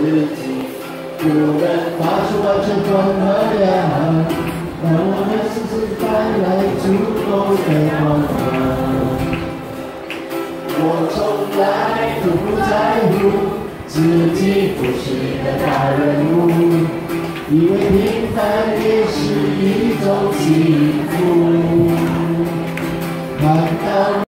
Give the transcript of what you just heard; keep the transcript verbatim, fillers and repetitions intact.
己，不能发出完全光和亮，让我们时时带来足够的光芒。我从来都不在乎自己不是个大人物，以为平凡也是一种幸福。看到